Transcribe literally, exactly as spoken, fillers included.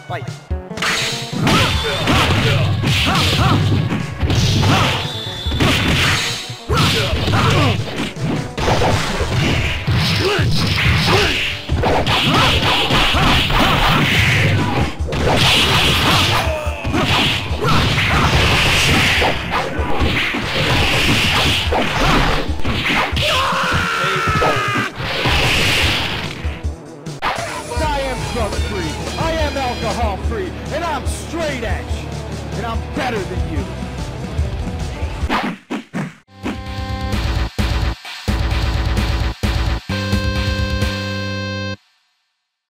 Fight. Drug-free, I am alcohol-free, and I'm straight edge, and I'm better than you.